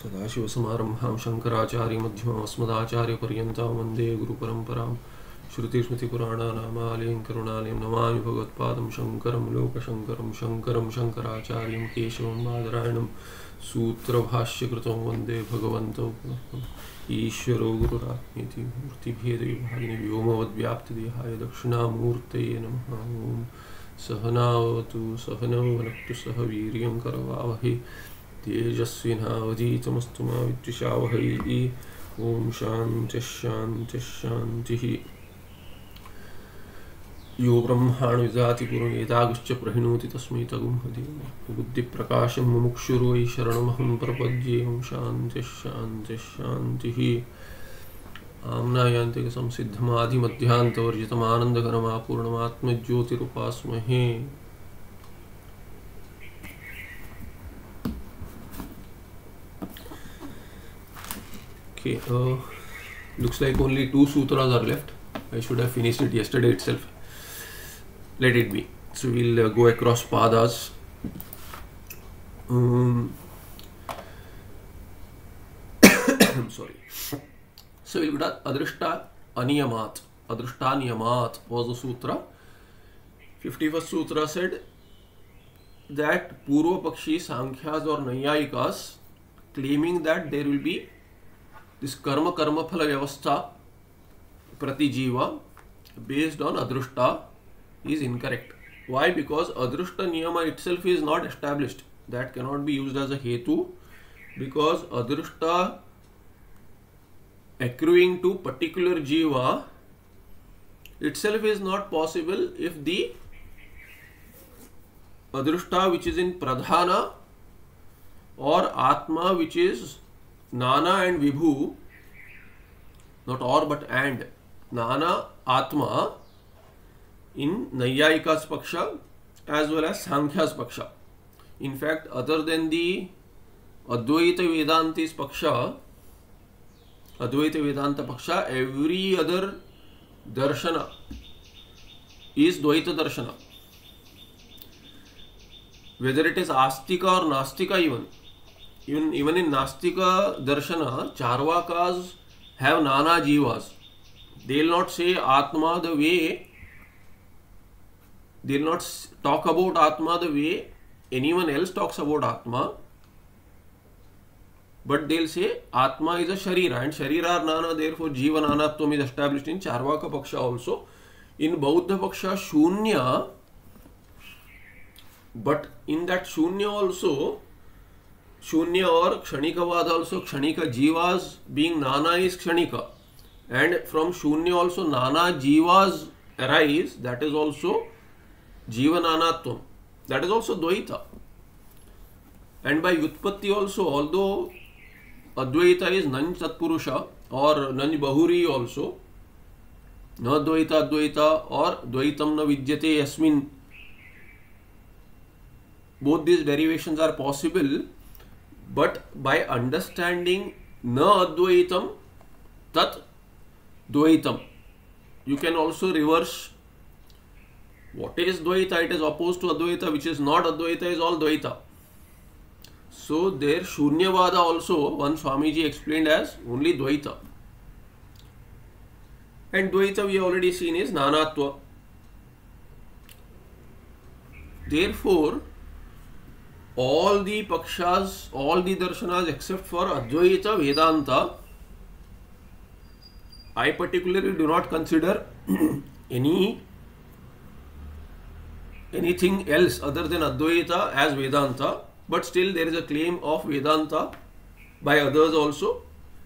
सदाशिवसमारम्भां शङ्कराचार्यमध्यमाम् अस्मदाचार्यपर्यन्तां वन्दे गुरुपरम्परां श्रुतिस्मृतिपुराणानामालयं करुणालयं नमामि भगवत्पादं शङ्करं लोकशङ्करं शङ्करं शङ्कराचार्यं केशवं बादरायणं सूत्रभाष्यकृतं वन्दे भगवन्तौ ईश्वरो गुरुरात्मेति मूर्तिभेदविभागिनि व्योमवद्व्याप्तदेहाय दक्षिणामूर्तये नमः। ॐ सहनावतु सहनौ भुनक्तु सह वीर्यं करवावहै तेजस्विनावधीतमस्तु मा विद्विषावहै। ॐ शान्तिः शान्तिः शान्तिः। यो ब्रह्माणो विदधाति पूर्वमेतागुश्च प्रहिणोति तस्मै तगुंहदेव बुद्धिप्रकाशं मुमुक्षुरो वै शरणमहं प्रपद्ये। ॐ शान्तिः शान्तिः शान्तिः। आम्नायान्तिकसंसिद्धमाधिमध्यान्तवर्जितमानन्दघनमापूर्णमात्मज्योतिरुपास्महे। Okay, looks like only 2 sutras are left. I should have finished it yesterday itself. Let it be. So we'll go across padas. I'm sorry. So we'll go to Adrishta Aniyamat. Adrishta Niyamat was the sutra. 51st sutra said that Purva Pakshi, Sankhyas or Nayayikas claiming that there will be this karma phala vyavastha prati jiva based on adrushta is incorrect. Why? Because adrushta niyama itself is not established. That cannot be used as a hetu, because adrushta accruing to particular jiva itself is not possible if the adrushta which is in pradhana or atma which is Nana and Vibhu, not or but and, Nana Atma in Nayayikas Paksha as well as Sankhya's Paksha. In fact, other than the Advaita Vedantis Paksha, Advaita Vedanta Paksha, every other Darshana is Dvaita Darshana. Whether it is Astika or Nastika even in Nastika Darshana, Charvakas have Nana Jivas. They will not say Atma the way, they will not talk about Atma the way anyone else talks about Atma, but they will say Atma is a Sharira, and Sharira are Nana, therefore Jiva Nanatvam is established in Charvaka Paksha also. In Bauddha Paksha, Shunya, but in that Shunya also, Shunya or Kshanikavada also, Kshanika Jivas being Nana is Kshanika, and from Shunya also Nana Jivas arise, that is also Jiva Nanatvam, that is also Dvaita. And by Vyutpatti also, although Advaita is Nanj Tatpurusha or Nanj Bahuri also, Na Dvaita Advaita or Dvaitam Na Vidyate Yasmin, both these derivations are possible. But by understanding na advaitam tat dvaitam, you can also reverse what is dvaita. It is opposed to advaita, which is not advaita is all dvaita. So there Shunyavada also, one Swamiji explained as only dvaita. And dvaita we have already seen is nanatva. Therefore, all the pakshas, all the darshanas except for Advaita Vedanta, I particularly do not consider anything else other than Advaita as Vedanta, but still there is a claim of Vedanta by others also.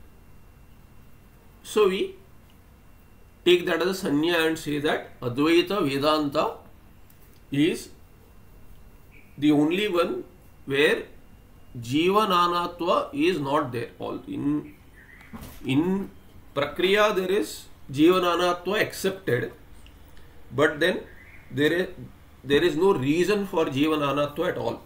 So we take that as a sanya and say that Advaita Vedanta is the only one where Jiva Nanatva is not there. All in Prakriya there is Jiva Nanatva accepted, but then there is no reason for Jiva Nanatva at all.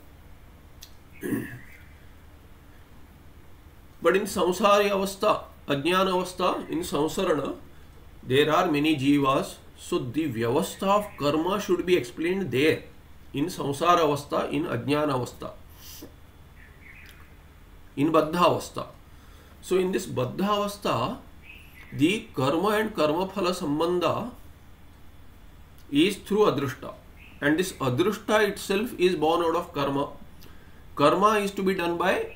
But in Samsari Avastha, Ajnana Avastha, in Samsarana, there are many Jivas, so the Vyavastha of Karma should be explained there. In Samsara Avastha, in Ajnana Avastha. in Baddhavastha. So in this Baddhavastha, the karma and karma phala sambandha is through adrushta, and this adrushta itself is born out of karma. Karma is to be done by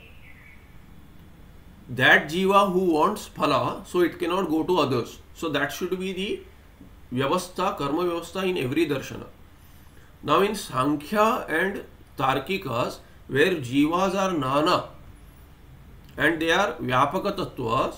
that jiva who wants phala, so it cannot go to others. So that should be the vyavastha, karma vyavastha in every darshana. Now in Sankhya and Tarkikas, where jivas are nana and they are vyapaka tattvas,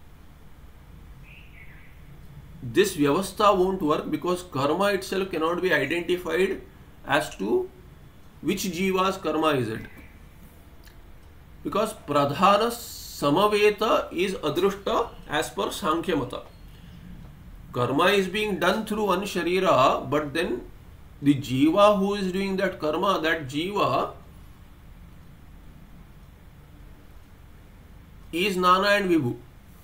this vyavastha won't work because karma itself cannot be identified as to which jiva's karma is it. Because pradhana samaveta is adrushta as per Sankhya mata. Karma is being done through one sharira, but then the jiva who is doing that karma, that jiva is nana and vibhu.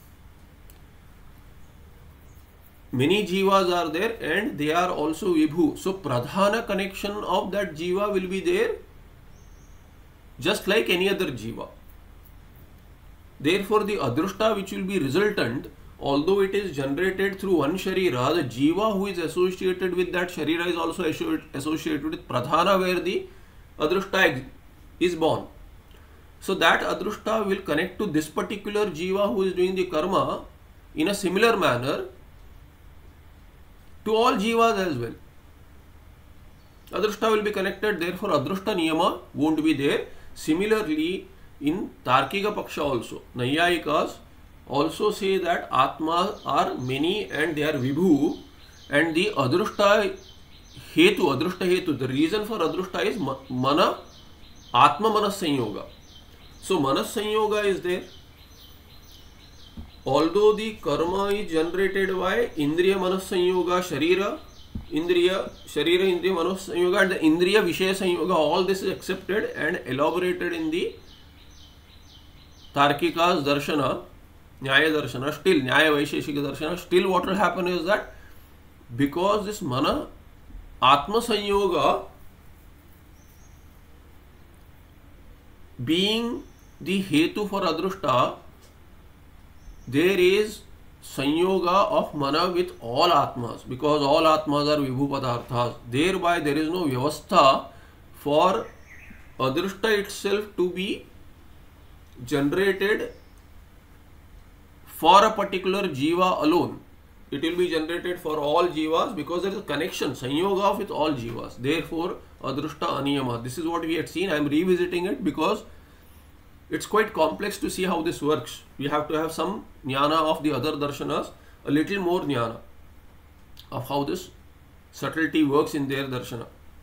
Many jivas are there and they are also vibhu. So pradhana connection of that jiva will be there just like any other jiva. Therefore the adrushta which will be resultant, although it is generated through one sharira, the jiva who is associated with that sharira is also associated with pradhana where the adrushta is born. So that adrushta will connect to this particular jiva who is doing the karma in a similar manner to all jivas as well. Adrushta will be connected, therefore adrushta niyama won't be there. Similarly, in Tarkika Paksha also, Naiyayikas also say that Atmas are many and they are vibhu, and the adrushta hetu, the reason for adrushta is mana, Atma Manas Sanyoga. So Manas Sanyoga is there. Although the karma is generated by Indriya Manas Sanyoga, Sharira, Indriya Manas Sanyoga and the Indriya Vishaya Sanyoga, all this is accepted and elaborated in the Tarkikas Darshana, Nyaya Darshana, still Nyaya Vaisheshika Darshana, still what will happen is that because this Mana Atma Sanyoga being the Hetu for Adrushta, there is Sanyoga of Mana with all Atmas, because all Atmas are Vibhu Padarthas. Thereby there is no Vyavastha for Adrushta itself to be generated for a particular jiva alone. It will be generated for all jivas because there is a connection, Sanyoga with all jivas. Therefore, Adrushta Aniyama. This is what we had seen. I am revisiting it because it's quite complex to see how this works. We have to have some jnana of the other darshanas, a little more jnana of how this subtlety works in their darshana.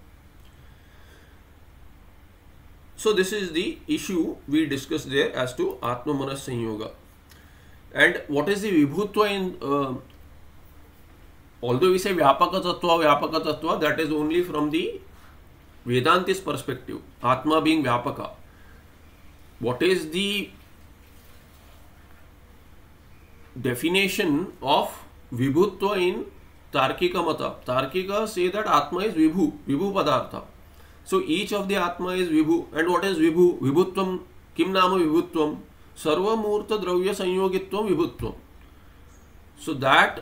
So this is the issue we discussed there as to Atma Manas Sanyoga. And what is the Vibhutva in, although we say Vyapaka Tattva, that is only from the Vedantist perspective, Atma being Vyapaka. What is the definition of Vibhutva in Tarkika Mata? Tarkika say that Atma is Vibhu Padartha. So each of the Atma is Vibhu. And what is Vibhu? Vibhutvam, Kim Nama Vibhutvam? Sarva Murta Dravya Sanyogitvam Vibhutvam. So that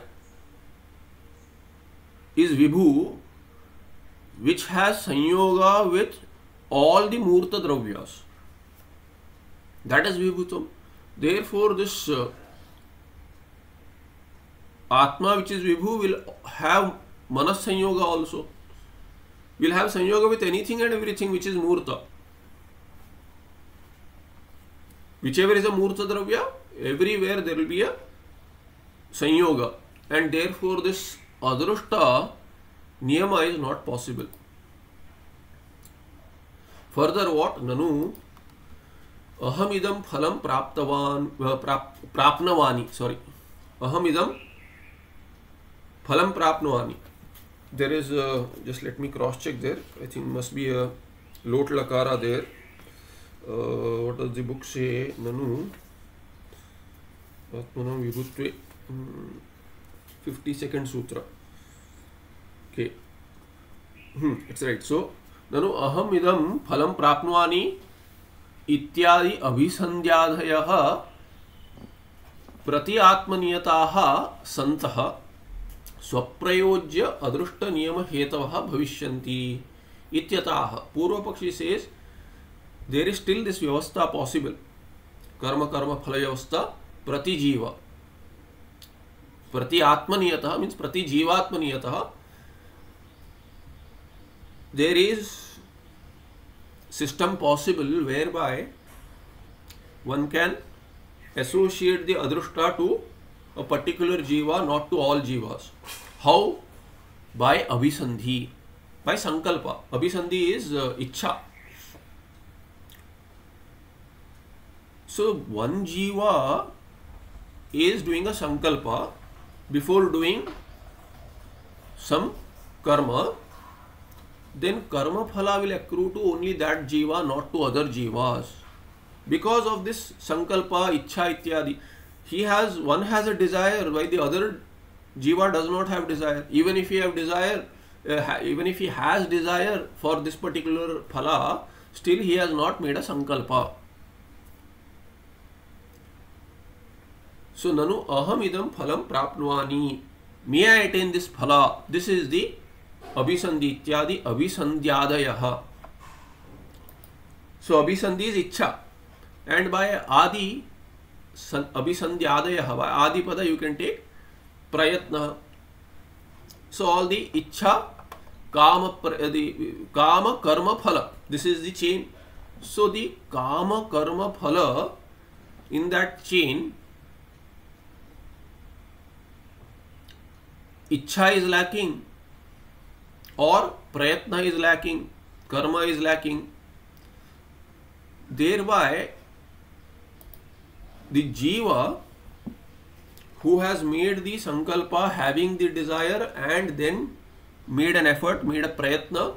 is Vibhu which has Sanyoga with all the Murta Dravyas. That is Vibhutam. Therefore this Atma which is Vibhu will have Manas Sanyoga also. Will have Sanyoga with anything and everything which is Murta. Whichever is a Murta Dravya, everywhere there will be a Sanyoga. And therefore this Adrushta Niyama is not possible. Further what? Nanu Ahamidam phalam prapnavani. Sorry. Ahamidam phalam prapnavani. There is just let me cross check there. I think must be a lot lakara there. What does the book say? Nanu Atmanam Vibhutve 52nd Sutra. Okay. It's right. So Nanu aham idam phalam prapnavani इत्यादि अभिसंध्यादयः प्रति आत्मनियताः सन्तः स्वप्रयोज्य अदृष्ट नियम हेतवः भविष्यन्ति इत्यतः पूर्वपक्षी says there is still this व्यवस्था पॉसिबल कर्म फल व्यवस्था प्रति जीव प्रति आत्मनियतः मीन्स प्रति जीवात्मनियतः there is system possible whereby one can associate the adrushta to a particular jiva, not to all jivas. How? By abhisandhi, by sankalpa. Abhisandhi is ichha. So one jiva is doing a sankalpa before doing some karma. Then karma phala will accrue to only that jiva, not to other jivas. Because of this sankalpa, ichha ityadi, one has a desire, while the other jiva does not have desire. Even if he have desire, even if he has desire for this particular phala, still he has not made a sankalpa. So nanu aham idam phalam prapnvani, may I attain this phala? This is the अभिसंधि इत्यादि अभिसंध्यादयः. So abhisandhi is ichha, and by adi abhisandhyadayah, by adi pada you can take prayatna. So all the ichha, kama karma phala, this is the chain. So the kama karma phala, in that chain ichha is lacking, or prayatna is lacking, karma is lacking. Thereby the jiva who has made the sankalpa, having the desire, and then made an effort, made a prayatna.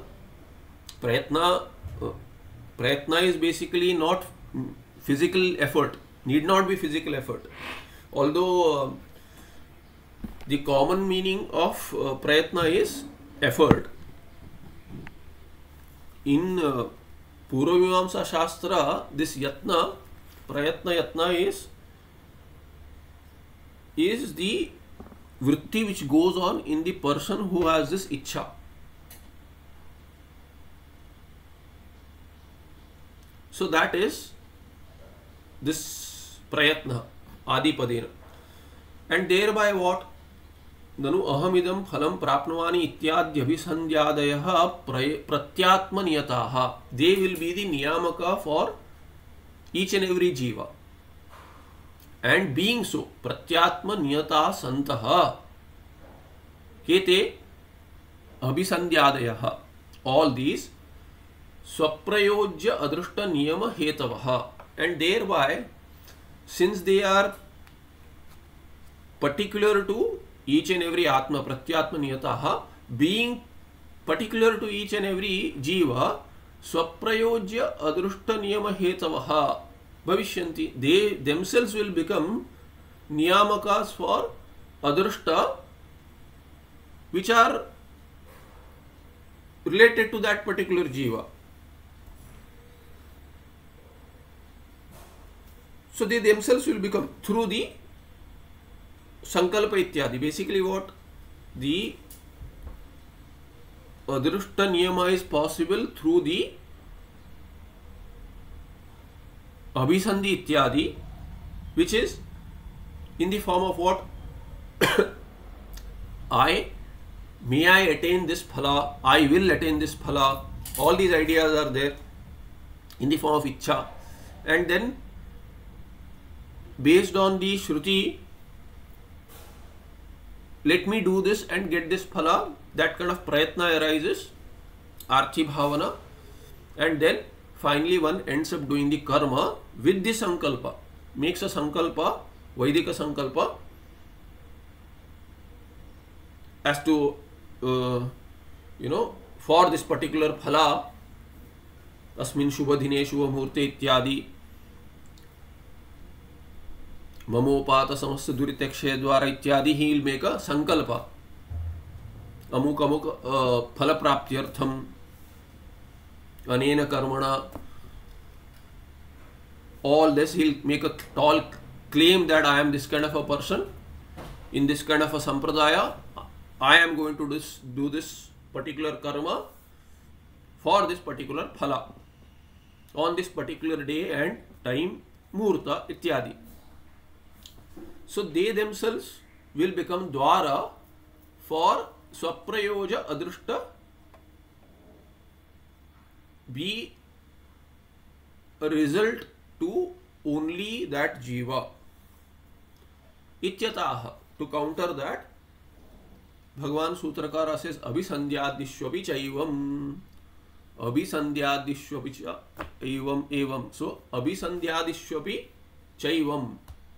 Prayatna is basically not physical effort, need not be physical effort, although the common meaning of prayatna is effort. In Purvamimamsa Shastra, this yatna, prayatna yatna is the vritti which goes on in the person who has this ichha. So that is this prayatna, adipadena. And thereby what? ननु अहमिदं फलं प्राप्नुवानि इत्याद्यभिसंध्यादयः प्रत्यात्मनियताः. They will be the niyamaka for each and every jiva, and being so प्रत्यात्मनियता सन्तः केते अभिसंध्यादयः, all these swaprayojya adrushta niyama hetavah, and thereby since they are particular to each and every atma, pratyatma niyataha, being particular to each and every jiva, swaprayojya adrushta niyama hetavaha bhavishyanti. They themselves will become niyamakas for adrushta which are related to that particular jiva. So they themselves will become through the sankalpa ityadi. Basically what? The adrushta niyama is possible through the abhisandhi ityadi, which is in the form of what? May I attain this phala, I will attain this phala. All these ideas are there in the form of ichha, and then based on the shruti, let me do this and get this phala, that kind of prayatna arises, arthi bhavana, and then finally one ends up doing the karma with the sankalpa, makes a sankalpa, Vaidika sankalpa, as to for this particular phala, asmin shubhadhine shubhamurte ityadi, mamopata samasya duritekshe dwara ityadi, he will make a sankalpa, amuk phala praptyartham anena karmana, all this. He'll make a tall claim that I am this kind of a person in this kind of a sampradaya. I am going to do this particular karma for this particular phala on this particular day and time, muhurta ityadi. So they themselves will become dwara for swaprayoja adrushta, be a result to only that jiva. Ityataha. To counter that, Bhagavan Sutrakara says abhisandhyadishwapi chaivam. Abhisandhyadishwapi chaivam evam. So abhisandhyadishwapi chaivam.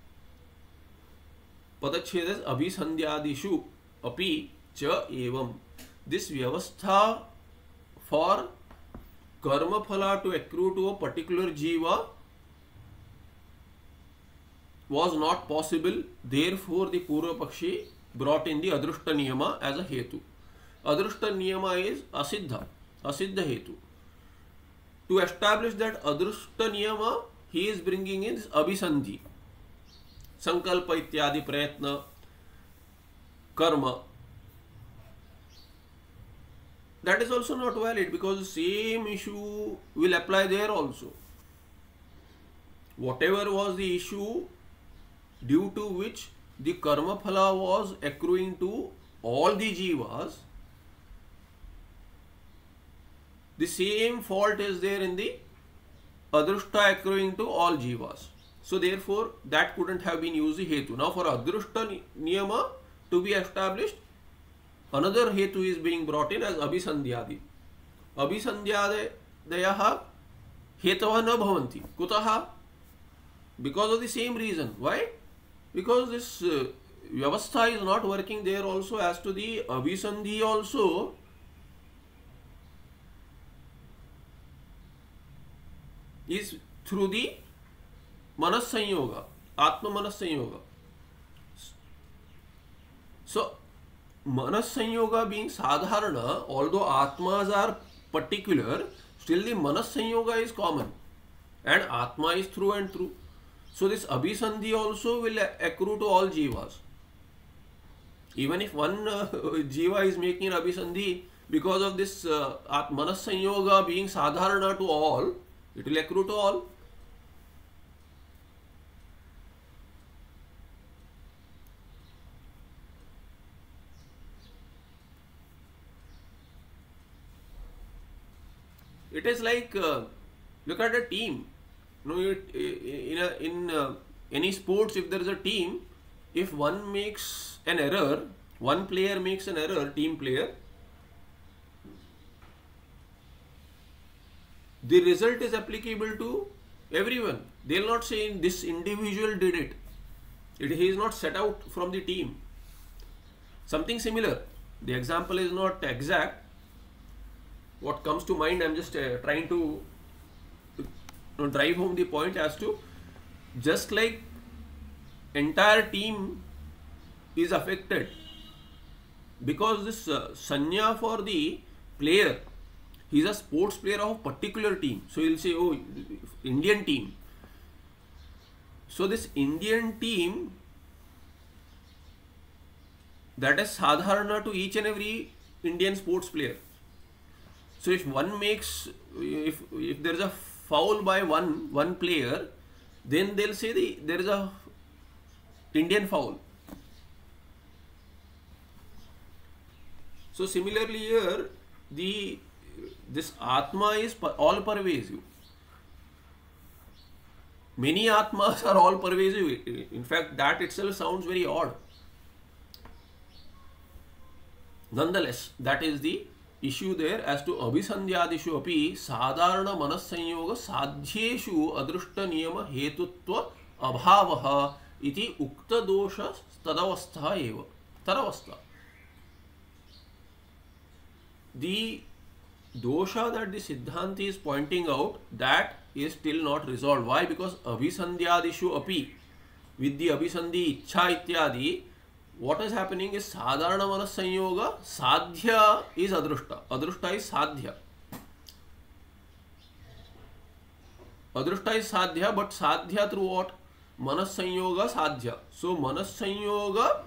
Padachhed is abhisandhyadishu api cha evam. This vyavastha for karma phala to accrue to a particular jiva was not possible. Therefore, the Purva Pakshi brought in the Adrushta Niyama as a Hetu. Adrushta Niyama is Asiddha Hetu. To establish that Adrushta Niyama, he is bringing in this Abhisandhi, Sankalpa Ityadi Prayatna, Karma. That is also not valid because the same issue will apply there also. Whatever was the issue due to which the karma phala was accruing to all the jivas, the same fault is there in the adrushta accruing to all jivas. So therefore that couldn't have been used the hetu. Now for adrushta niyama to be established, another hetu is being brought in as abhisandhyadi. Abhisandhyadayaha hetavah na bhavanti. Kutaha? Because of the same reason. Why? Because this vyavastha is not working there also. As to the abhisandhi also, is through the manas sanyoga, atma manas sanyoga. So manas sanyoga being sadharana, although atmas are particular, still the manas sanyoga is common and atma is through and through. So this abhisandhi also will accrue to all jivas. Even if one jiva is making an abhisandhi, because of this manas sanyoga being sadharana to all, it will accrue to all. It is like, look at a team. You know, in any sports, if there is a team, if one makes an error, one player makes an error, team player, the result is applicable to everyone. They will not say this individual did it. He is not set out from the team. Something similar. The example is not exact. What comes to mind, I am just trying to drive home the point as to, just like entire team is affected because this sanya for the player, he is a sports player of a particular team. So he will say, oh, Indian team. So this Indian team, that is sadharana to each and every Indian sports player. So if one makes, if there is a foul by one player, then they'll say there is a Indian foul. So similarly here, this Atma is all pervasive. Many Atmas are all pervasive. In fact, that itself sounds very odd. Nonetheless, that is the issue there. As to abhisandhyadishu api sadharana manas sanyoga sadhyeshu adrushta niyama hetutva abhavaha iti ukta dosha tadavastha eva. Taravastha. The dosha that the Siddhanti is pointing out, that is still not resolved. Why? Because abhisandhyadishu api, with the abhisandhi ichha ityadi, what is happening is sadharana manas sanyoga, sadhya is adrushta. Adrushta is sadhya. Adrushta is sadhya, but sadhya through what? Manas sanyoga sadhya. So manas sanyoga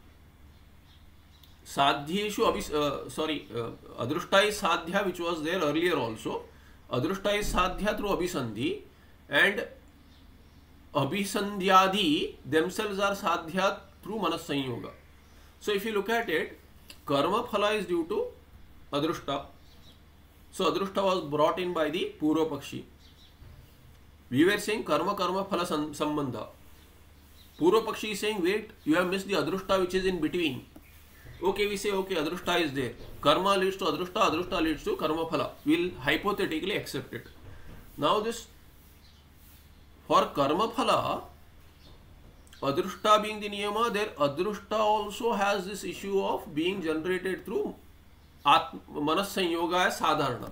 sadhyeshu adrushta is sadhya, which was there earlier also. Adrushta is sadhya through abhisandhi, and abhisandhyadi themselves are sadhya through manas sanyoga. So if you look at it, karma phala is due to adrushta. So adrushta was brought in by the Purva Pakshi. We were saying karma phala sambandha. Purva Pakshi is saying, wait, you have missed the adrushta which is in between. Okay, we say, okay, adrushta is there. Karma leads to adrushta, adrushta leads to karma phala. We will hypothetically accept it. Now this, for karma phala, adrushta being the niyama, there adrushta also has this issue of being generated through manas sanyoga as sadharana.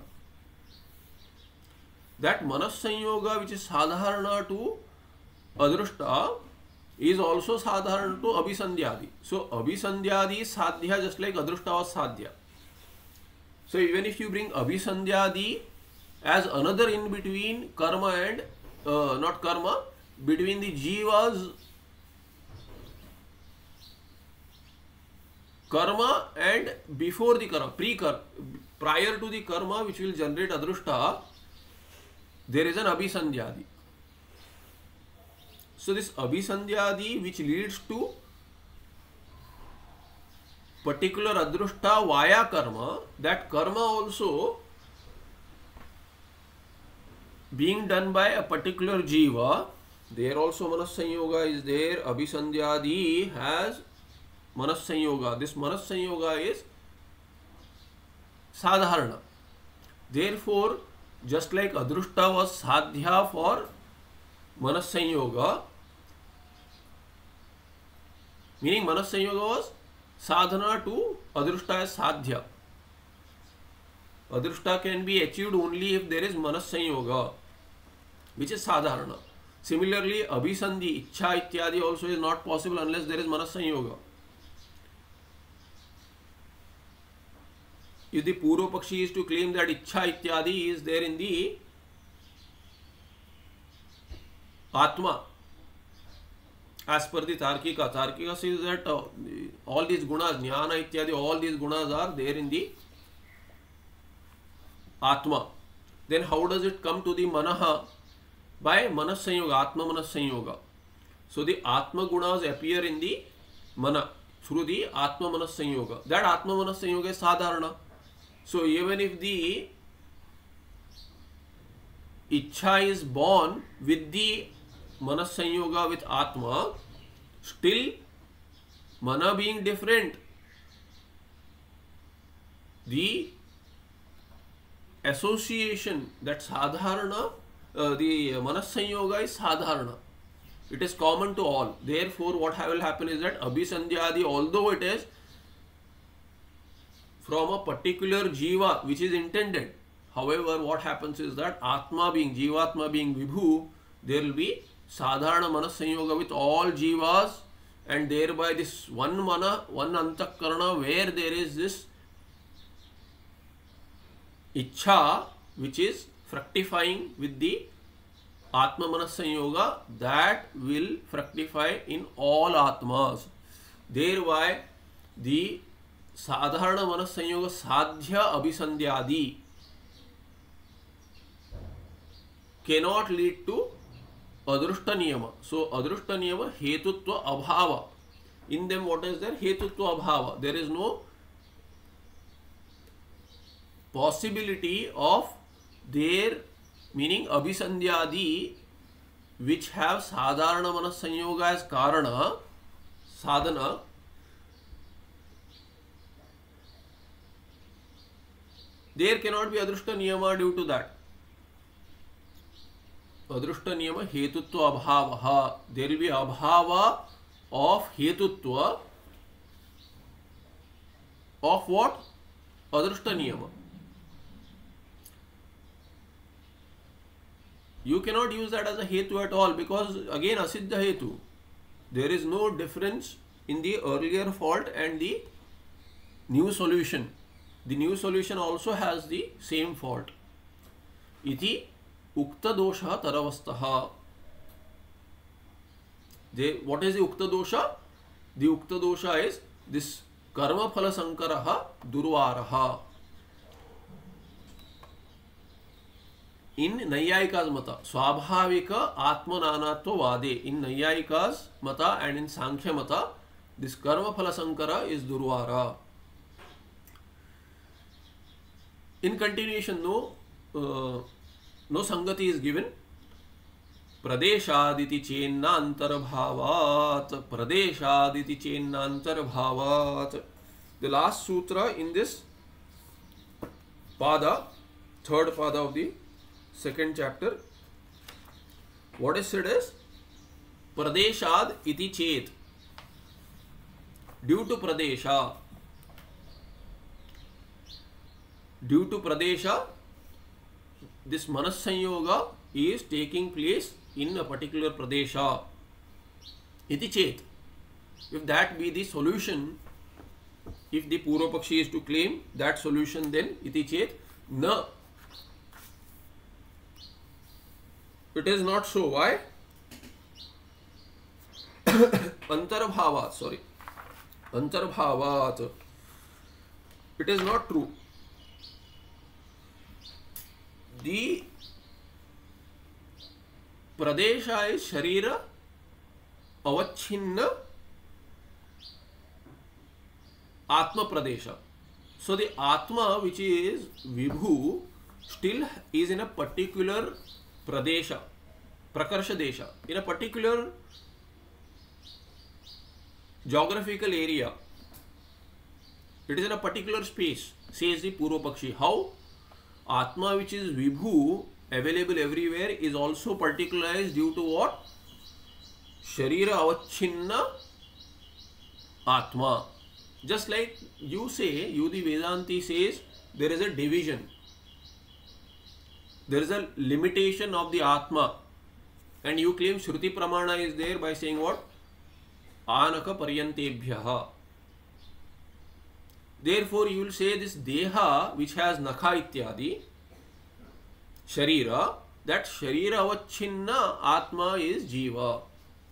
That manas sanyoga which is sadharana to adrushta is also sadharana to abhisandhyadi. So abhisandhyadi is sadhya just like adrushta was sadhya. So even if you bring abhisandhyadi as another in between karma and not karma, between the jivas karma and before the karma, prior to the karma which will generate adrushta, there is an abhisandhyadi. So this abhisandhyadi which leads to particular adrushta via karma, that karma also being done by a particular jiva, there also manas sanyoga is there. Abhisandhyadi has manas sanyoga. This manas sanyoga is sadharana. Therefore, just like adrushta was sadhya for manas sanyoga, meaning manas sanyoga was sadhana to adrushta as sadhya. Adrushta can be achieved only if there is manas sanyoga, which is sadharana. Similarly, abhisandhi, ichha ityadi also is not possible unless there is manas sanyoga. If the Purva Pakshi is to claim that ichha ityadi is there in the Atma, as per the Tarkika says that all these gunas, jnana ityadi, all these gunas are there in the Atma. Then how does it come to the Manaha? By Manas Sanyoga, Atma Manas Sanyoga. So the Atma gunas appear in the Mana through the Atma Manas Sanyoga. That Atma Manas Sanyoga is sadharana. So even if the Ichha is born with the Manas Sanyoga with Atma, still Mana being different, the association, that sadharana, the Manas Sanyoga is sadharana. It is common to all. Therefore, what will happen is that abhisandhyadi, although it is from a particular jiva which is intended, however, what happens is that Atma being, Jivatma being Vibhu, there will be sadharana Manas Sanyoga with all jivas, and thereby this one mana, one antakarana where there is this Ichha which is fructifying with the Atma Manas Sanyoga, that will fructify in all Atmas. Thereby the Sadharana Manas Sanyoga Sadhya Abhisandhyadi cannot lead to Adrushta Niyama. So Adrushta Niyama Hetutva Abhava. In them what is there? Hetutva Abhava. There is no possibility of their, meaning Abhisandhyadi, which have Sadharana Manas Sanyoga as Karana, Sadhana, there cannot be Adrushta Niyama due to that. Adrushta Niyama Hetutva Abhava. There will be Abhava of Hetutva of what? Adrushta Niyama. You cannot use that as a Hetu at all, because again Asiddha Hetu. There is no difference in the earlier fault and the new solution. The new solution also has the same fault. Iti ukta dosha taravastah. What is the ukta dosha? The ukta dosha is this karma phala sankaraha durvaraha. In Naiyayika's mata, Swabhavika Atmananatva Vade. In Naiyayika's mata and in Sankhya mata, this karma phala sankara is durvara. In continuation, no sangati is given. Pradeshaditi chenna antarbhavat. Pradeshaditi chenna antarbhavat. The last sutra in this pada, third pada of the second chapter, what is said is Pradeshad iti chet. Due to Pradesha. Due to Pradesha, this Manas Sanyoga is taking place in a particular Pradesha. Iti chet. If that be the solution, if the Purvapakshi is to claim that solution, then iti chet na. It is not so. Why? Antarbhavat, sorry. Antarbhavat. It is not true. The Pradesha is Sharira Avachinna Atma Pradesha. So the Atma, which is Vibhu, still is in a particular Pradesha, Prakarsha Desha, in a particular geographical area. It is in a particular space, says the Purvapakshi. How? Atma, which is Vibhu, available everywhere, is also particularized due to what? Sharira Avachinna Atma. Just like you say, you the Vedanti says, there is a division. There is a limitation of the Atma. And you claim Shruti Pramana is there by saying what? Anaka Paryantebhyaha. Therefore, you will say this Deha, which has Nakha Ityadi, Sharira, that Sharira Avachinna Atma is Jiva.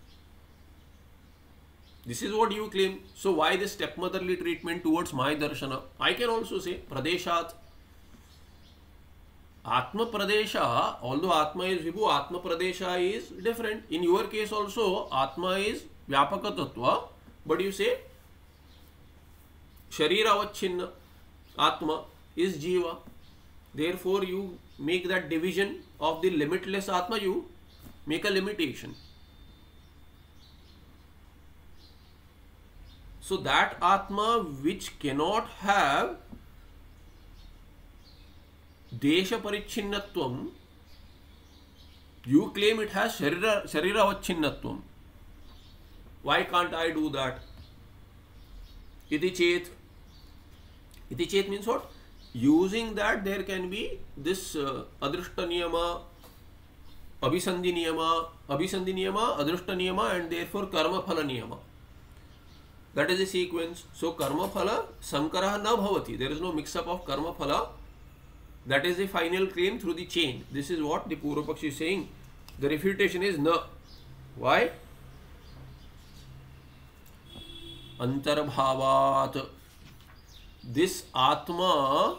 This is what you claim. So, why this stepmotherly treatment towards my Darshana? I can also say Pradeshat. Atma Pradesha, although Atma is Vibhu, Atma Pradesha is different. In your case also, Atma is Vyapaka Tattva, but you say Sharira Avachinna Atma is Jiva. Therefore, you make that division of the limitless Atma, you make a limitation. So, that Atma which cannot have Desha Parichinnatvam, you claim it has Sharira Avacchinnatvam. Why can't I do that? Iti chet. Iti chet means what? Using that, there can be this Adrushta Niyama, Abhisandhi Niyama, Adrushta Niyama, and therefore Karma Phala Niyama. That is the sequence. So, Karma Phala Sankaraha na bhavati. There is no mix up of Karma Phala. That is the final claim through the chain. This is what the Purvapakshi is saying. The refutation is na. Why? Antarbhavat. This Atma,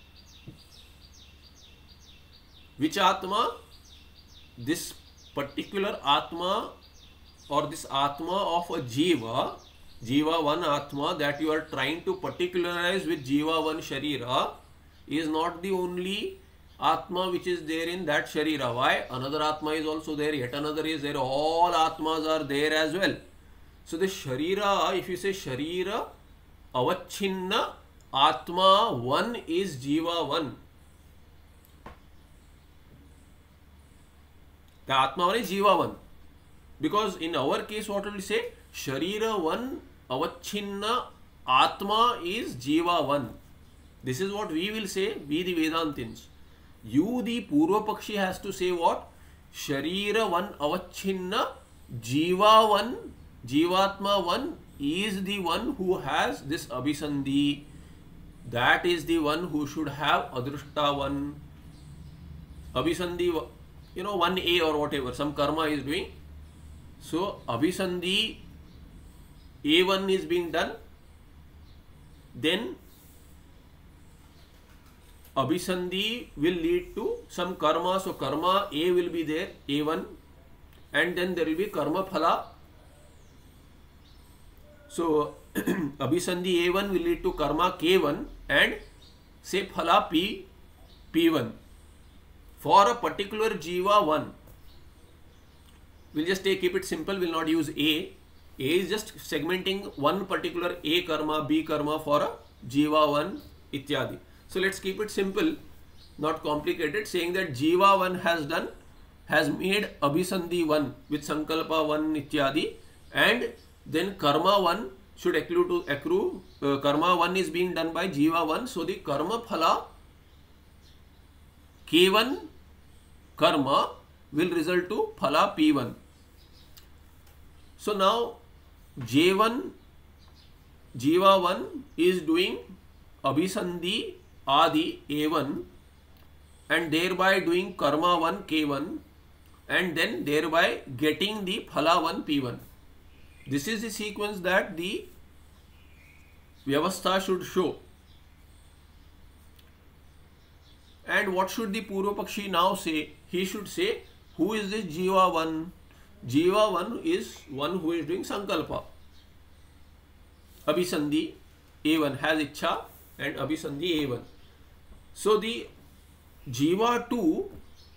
which Atma? This particular Atma or this Atma of a Jiva, Jiva 1 Atma that you are trying to particularize with Jiva 1 Sharira, is not the only Atma which is there in that Sharira. Why? Another Atma is also there, yet another is there. All Atmas are there as well. So the Sharira, if you say Sharira Avachinna Atma 1 is Jiva 1. The Atma 1 is Jiva 1. Because in our case, what will we say? Sharira 1 Avachinna Atma is Jiva 1. This is what we will say, we the Vedantins. You, the Purvapakshi, has to say what? Sharira 1 Avachinna Jiva 1, Jivatma 1 is the one who has this Abhisandhi. That is the one who should have Adrushta 1. Abhisandhi 1A or whatever, some karma is doing. So abhisandhi A1 is being done, then abhisandhi will lead to some karma. So karma A will be there, A1, and then there will be karma phala. So abhisandhi A1 will lead to karma K1 and say phala P1 for a particular jiva 1. We'll just keep it simple, we'll not use A. A is just segmenting one particular A karma, B karma for a jiva 1 ityadi. So let's keep it simple, not complicated, saying that jiva 1 has made abhisandhi 1 with sankalpa 1 ityadi, and then karma 1 should accrue karma 1 is being done by jiva 1. So the karma phala K1 karma will result to phala P1. So now J1 jiva 1 is doing abhisandhi adi A1 and thereby doing karma 1 K1 and then thereby getting the phala 1 P1. This is the sequence that the vyavastha should show. And what should the Purva Pakshi now say? He should say, who is this Jiva 1? Jiva 1 is one who is doing Sankalpa. Abhisandhi A1 has Ichha and Abhisandhi A1. So the Jiva 2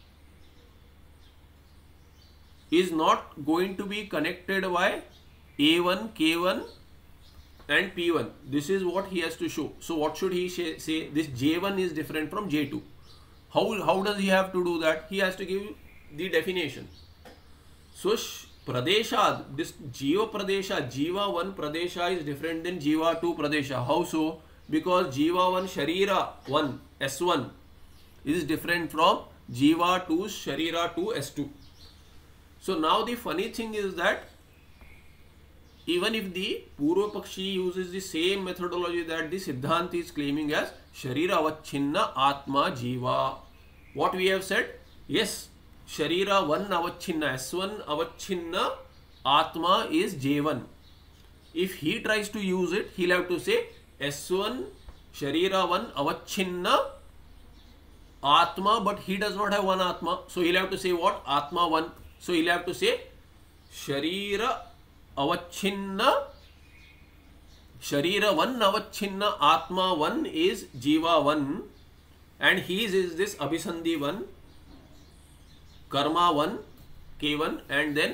is not going to be connected by A1, K1 and P1. This is what he has to show. So what should he say? This J1 is different from J2. How does he have to do that? He has to give the definition. So Pradeshad, this Jiva Pradesha, Jiva 1 Pradesha is different than Jiva 2 Pradesha. How so? Because Jiva 1 Sharira 1 S1 is different from Jiva 2's Sharira 2 S2. So now the funny thing is that even if the Purva Pakshi uses the same methodology that the Siddhanta is claiming as Sharira Avachinna Atma Jiva, what we have said? Yes, Sharira 1 Avachinna, S1 Avachinna Atma is J1. If he tries to use it, he'll have to say S1 Sharira 1 Avachinna Atma, but he does not have one Atma. So he'll have to say what? Atma 1. So he'll have to say Sharira Avachinna, Sharira 1 Avachinna Atma 1 is Jiva 1 and his is this Abhisandhi 1, Karma 1, K1 and then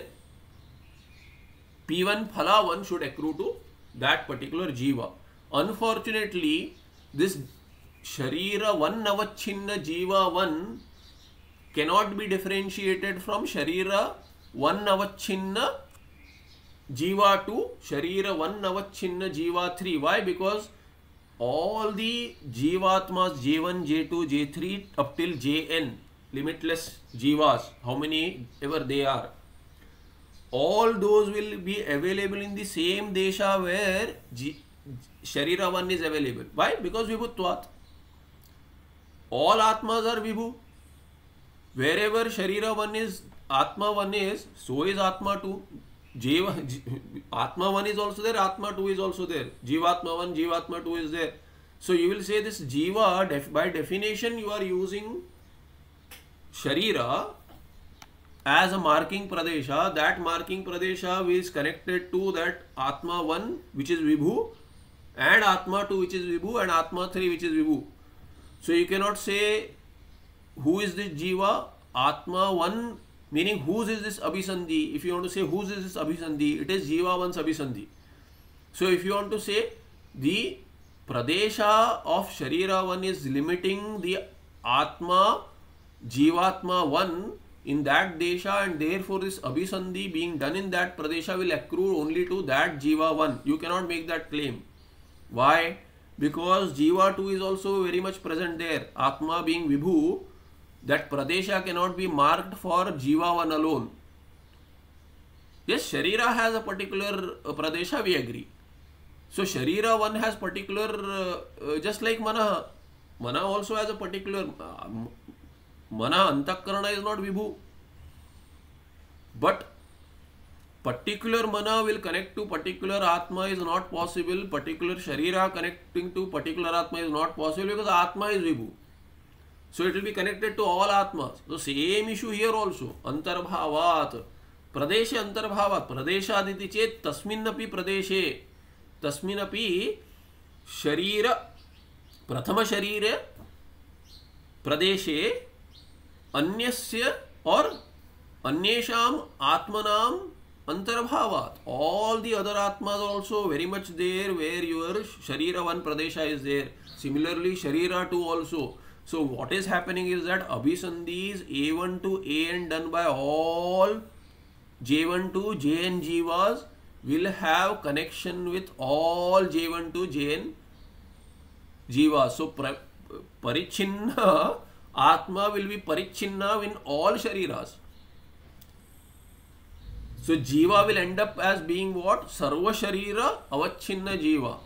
P1 Phala 1 should accrue to that particular Jiva. Unfortunately, this Sharira 1 Avachinna Jiva 1 cannot be differentiated from Sharira 1 Avachinna Jiva 2, Sharira 1 Avachinna Jiva 3. Why? Because all the Jivatmas J1, J2, J3 up till Jn, limitless Jivas, how many ever they are, all those will be available in the same Desha where Sharira 1 is available. Why? Because Vibhutvat. All Atmas are Vibhu. Wherever Sharira 1 is, Atma 1 is, so is Atma 2. Atma 1 is also there, Atma 2 is also there. Jivatma 1, Jivatma 2 is there. So you will say this Jiva, by definition you are using Sharira as a marking Pradesha. That marking Pradesha is connected to that Atma 1 which is Vibhu and Atma 2 which is Vibhu and Atma 3 which is Vibhu. So you cannot say who is this Jiva? Atma 1 meaning whose is this Abhisandhi. If you want to say whose is this Abhisandhi, it is Jiva 1's Abhisandhi. So if you want to say the Pradesha of Sharira 1 is limiting the Atma, Jivatma 1 in that Desha and therefore this Abhisandhi being done in that Pradesha will accrue only to that Jiva 1. You cannot make that claim. Why? Because Jiva 2 is also very much present there. Atma being Vibhu, that Pradesha cannot be marked for Jiva 1 alone. Yes, Sharira has a particular Pradesha, we agree. So Sharira 1 has particular, just like Mana. Mana also has a particular, Mana Antakarana is not Vibhu. but particular mana will connect to particular atma is not possible. Particular sharira connecting to particular atma is not possible because atma is vibhu. So it will be connected to all atmas. So same issue here also. Antarbhavat pradeshe antarbhavat pradeshaditi chet tasminapi pradeshe tasminapi sharira prathama sharire pradeshe अन्यस्य और अन्येषाम आत्मनाम antarbhavat. All the other atmas are also very much there where your sharira one pradesha is there. Similarly sharira two also. So what is happening is that abhisandhis A1 to AN done by all J1 to JN jivas will have connection with all J1 to JN jivas. So parichinna atma will be parichinna in all shariras. So jiva will end up as being what? Sarva sharira avachinna jiva.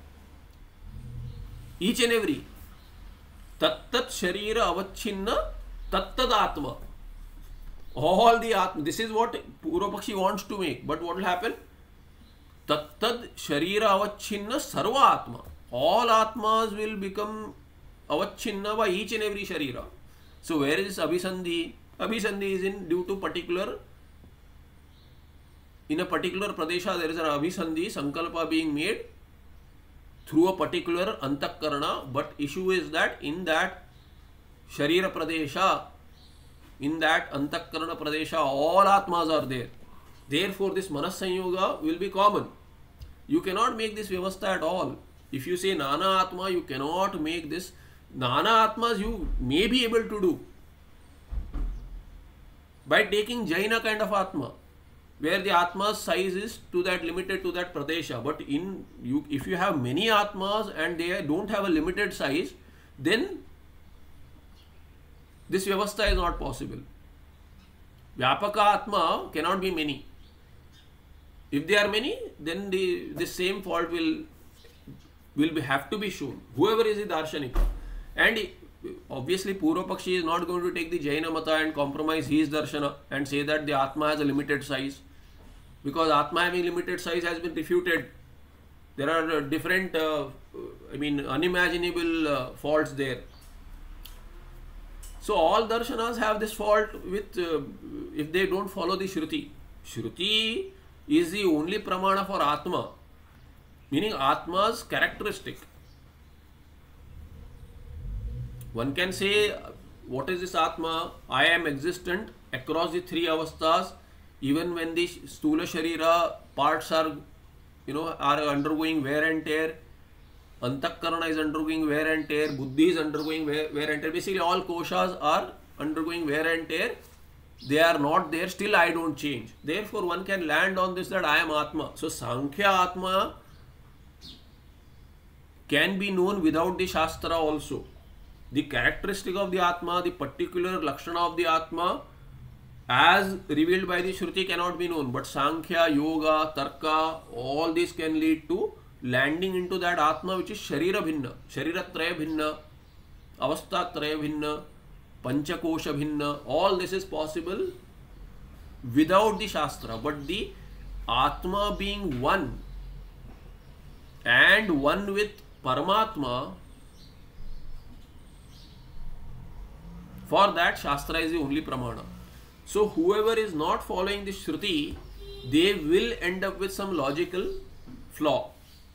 Each and every. Tattat sharira avachinna tattad atma. All the atma. This is what Purvapakshi wants to make. But what will happen? Tattad sharira avachinna sarva atma. All atmas will become avachinna by each and every sharira. So where is abhisandhi? Abhisandhi is in due to particular. In a particular pradesha there is an abhisandhi, sankalpa being made through a particular antakarana, but issue is that in that sharira pradesha, in that antakarana pradesha, all atmas are there. Therefore this manas sanyoga will be common. You cannot make this vyavastha at all. If you say nana atma, you cannot make this. Nana atmas you may be able to do by taking Jaina kind of atma, where the atma's size is to that limited to that pradesha. But in you, if you have many atmas and they don't have a limited size, then this vyavastha is not possible. Vyapaka atma cannot be many. If they are many, then the same fault will have to be shown. Whoever is the darshanika. And obviously Purvapakshi is not going to take the Jaina mata and compromise his darshana and say that the atma has a limited size. Because atma having limited size has been refuted. There are different, unimaginable faults there. So all darshanas have this fault with if they don't follow the Shruti. Shruti is the only pramana for atma, meaning atma's characteristic. One can say, what is this atma? I am existent across the three avasthas. Even when the stula sharira parts are undergoing wear and tear, antakarana is undergoing wear and tear, buddhi is undergoing wear and tear. Basically all koshas are undergoing wear and tear. They are not there, still I don't change. Therefore one can land on this that I am atma. So sankhya atma can be known without the shastra also. The characteristic of the atma, the particular lakshana of the atma as revealed by the Shruti cannot be known, but Sankhya, Yoga, Tarka, all these can lead to landing into that Atma which is Sharira Bhinna, Sharira Traya Bhinna, Avastha Traya Bhinna, Panchakosha Bhinna. All this is possible without the Shastra, but the Atma being one and one with Paramatma, for that Shastra is the only Pramana. So whoever is not following the Shruti, they will end up with some logical flaw.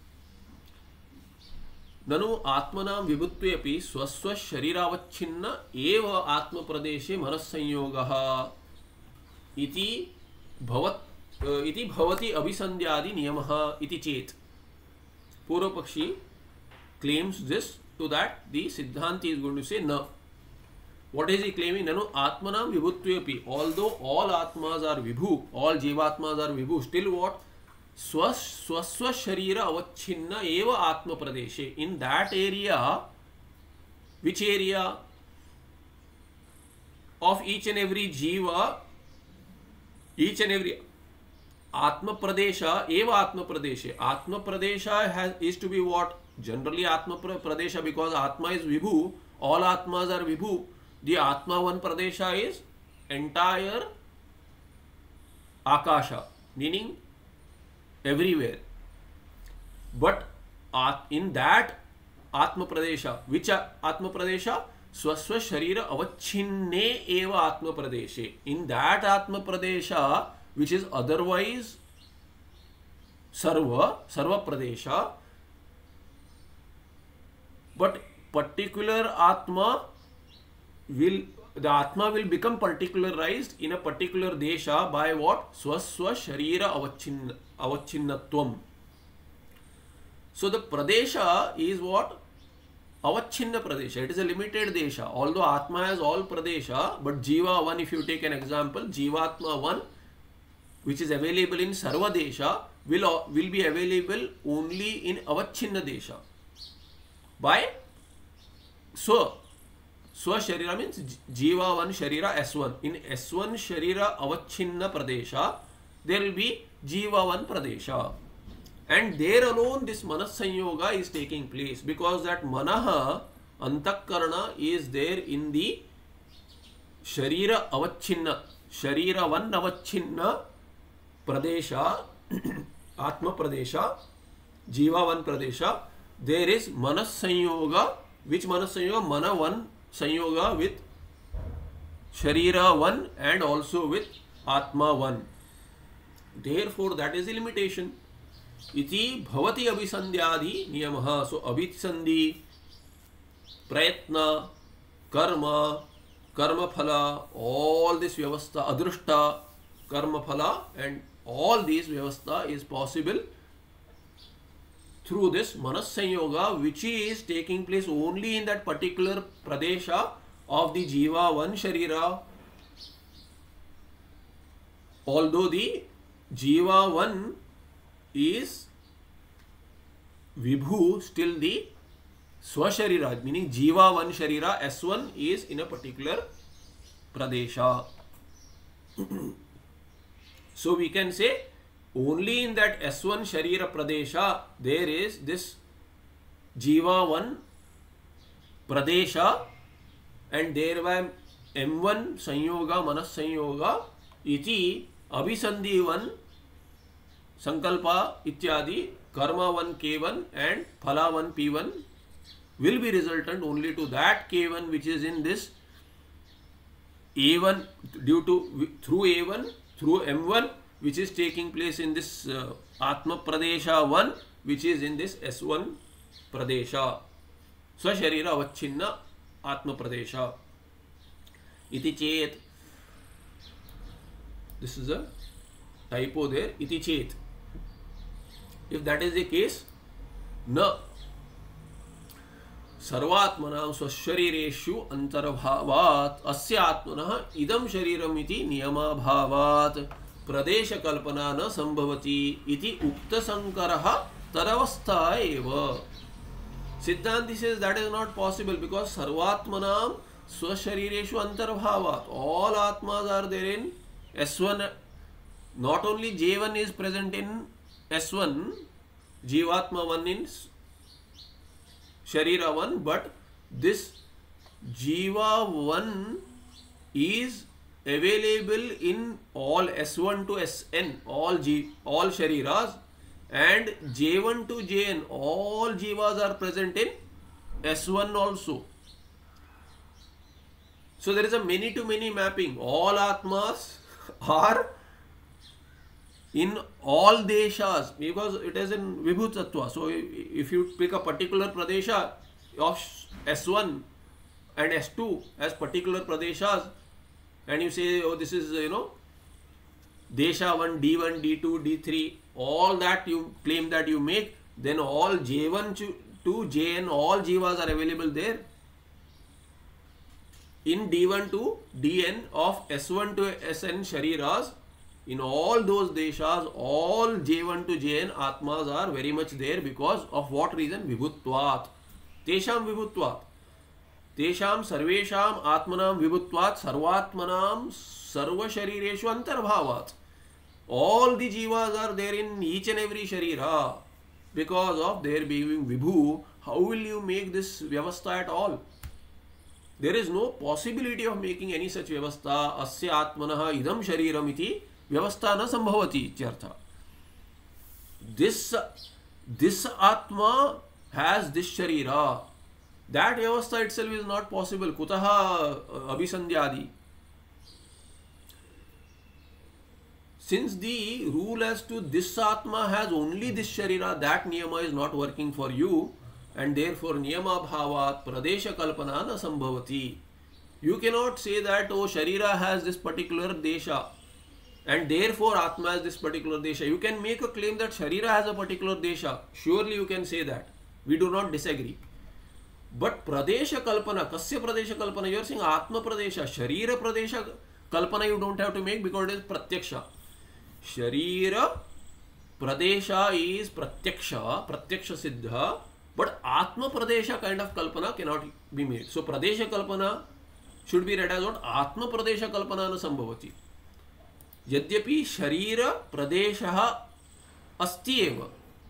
Nanu atmanam vibhutve api swaswa shariravacchinna eva atma pradeshe manas sanyogaha iti bhavati abhisandhyadi niyamaha iti chet. Purvapakshi claims this, to that the Siddhanti is going to say na. What is he claiming? Nanu atmanam vibhutvepi. Although all atmas are vibhu, all jivatmas are vibhu, still what? Swaswa sharira avachinna eva atma pradeshe. In that area, which area? Of each and every jiva, each and every atma pradesha, eva atma pradeshe. Atma pradesha is to be what? Generally atma pradesha, because atma is vibhu, all atmas are vibhu. The Atma one Pradesha is entire Akasha, meaning everywhere. But in that Atma Pradesha, which Atma Pradesha? Swaswa Sharira Avachinne Eva Atma Pradeshe. In that Atma Pradesha, which is otherwise Sarva Pradesha, but particular Atma the Atma will become particularized in a particular desha by what? Swaswa Sharira Avachinnatvam. So the Pradesha is what? Avachinna Pradesha. It is a limited desha. Although Atma has all Pradesha, but Jiva 1, if you take an example, Jivatma 1, which is available in Sarva Desha, will be available only in Avachinna Desha. By Swa Sharira means Jiva 1 Sharira S1. In S1 Sharira Avachinna Pradesha, there will be Jiva 1 Pradesha. And there alone this Manas Sanyoga is taking place, because that Manaha, Antakarana is there in the Sharira Avachinna, Sharira 1 Avachinna Pradesha, Atma Pradesha, Jiva 1 Pradesha. There is Manas Sanyoga. Which Manas Sanyoga? Mana 1 Sanyoga with Sharira 1 and also with Atma 1. Therefore, that is the limitation. Iti bhavati abhisandhyadi niyamaha. So, abhisandhi, prayatna, karma, karma phala, all this vyavastha, adrushta, karma phala, and all these vyavastha is possible through this Manas Sanyoga, which is taking place only in that particular Pradesha of the Jiva 1 Sharira. Although the Jiva 1 is Vibhu, still the Swasharira, meaning Jiva 1 Sharira S1 is in a particular Pradesha. So we can say only in that S1 Sharira Pradesha there is this Jiva 1 Pradesha, and thereby M1 Sanyoga, Manas Sanyoga, iti Abhisandhi 1 Sankalpa ityadi, Karma 1 K1 and Phala 1 P1 will be resultant only to that K1 which is in this A1 through A1 through M1, which is taking place in this Atma Pradesha 1, which is in this S1 Pradesha. Swasharira Avachinna Atma Pradesha. Iti chet. This is a typo there. Iti chet. If that is the case, na sarvatmanam swasharireshu antarabhavat asya atmanah idam shariram iti niyamabhavat pradesha kalpana na sambhavati iti ukta sankaraha taravastha eva. Siddhanti says that is not possible, because sarvatmanam swasharireshu antarabhavat, all atmas are there in S1. Not only J1 is present in S1, Jivatma 1 in Sharira 1, but this Jiva 1 is available in all S1 to Sn, all Shariras, and J1 to Jn, all Jivas are present in S1 also. So there is a many to many mapping. All Atmas are in all deshas, because it is in Vibhu Tattva. So if you pick a particular Pradesha of S1 and S2 as particular Pradeshas, and you say, oh, this is, Desha 1, D1, D2, D3, all that you claim that you make, then all J1 to Jn, all Jivas are available there. In D1 to Dn of S1 to Sn Shariras, in all those deshas, all J1 to Jn Atmas are very much there, because of what reason? Vibhutvat. Tesham Vibhutvat. Tesham Sarvesham Atmanam Vibhutvat Sarvatmanam Sarva Sharireshu Antarbhavat. All the Jivas are there in each and every Sharira. Because of their being Vibhu, how will you make this Vyavastha at all? There is no possibility of making any such Vyavastha. Asya Atmanaha Idam Shariram iti व्यवस्था न संभवति इत्यर्थः. This Atma has this Sharira. That Vyavastha itself is not possible. Kutaha Abhisandhyadi. Since the rule as to this Atma has only this Sharira, that Niyama is not working for you, and therefore Niyama Bhavat Pradesha Kalpana na Sambhavati. You cannot say that, oh, Sharira has this particular Desha, and therefore Atma has this particular Desha. You can make a claim that Sharira has a particular Desha. Surely you can say that. We do not disagree. But Pradesha Kalpana, Kasya Pradesha Kalpana, you are saying Atma Pradesha. Sharira Pradesha Kalpana you don't have to make because it is Pratyaksha. Sharira Pradesha is Pratyaksha, Pratyaksha Siddha, but Atma Pradesha kind of Kalpana cannot be made. So Pradesha Kalpana should be read as what? Atma Pradesha Kalpana na Sambhavati. यद्यपि शरीर प्रदेशः अस्ति एव,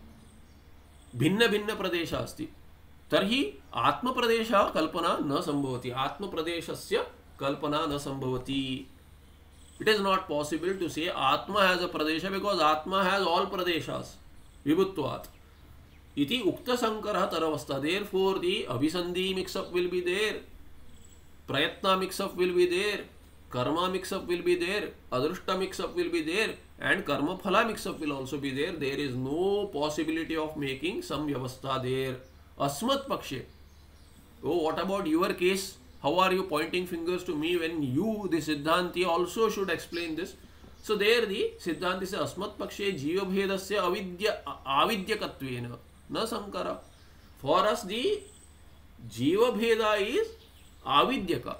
भिन्न भिन्न प्रदेशः अस्ति, तर्हि आत्म प्रदेशः कल्पना न संभवति. आत्म प्रदेशस्य कल्पना न संभवति. It is not possible to say Atma has a pradesha because Atma has all pradeshas vibhutvat. Iti ukta sankarah taravastha. Therefore the abhisandhi mix-up will be there, prayatna mix-up will be there, karma mix-up will be there, adrushta mix-up will be there, and karma phala mix-up will also be there. There is no possibility of making some vyavastha there. Asmat pakshe. Oh, what about your case? How are you pointing fingers to me when you, the Siddhanti, also should explain this? So there the Siddhanti says asmat pakshe jiva bhedasya avidyakatvena na sankara. For us the jiva bheda is avidyaka.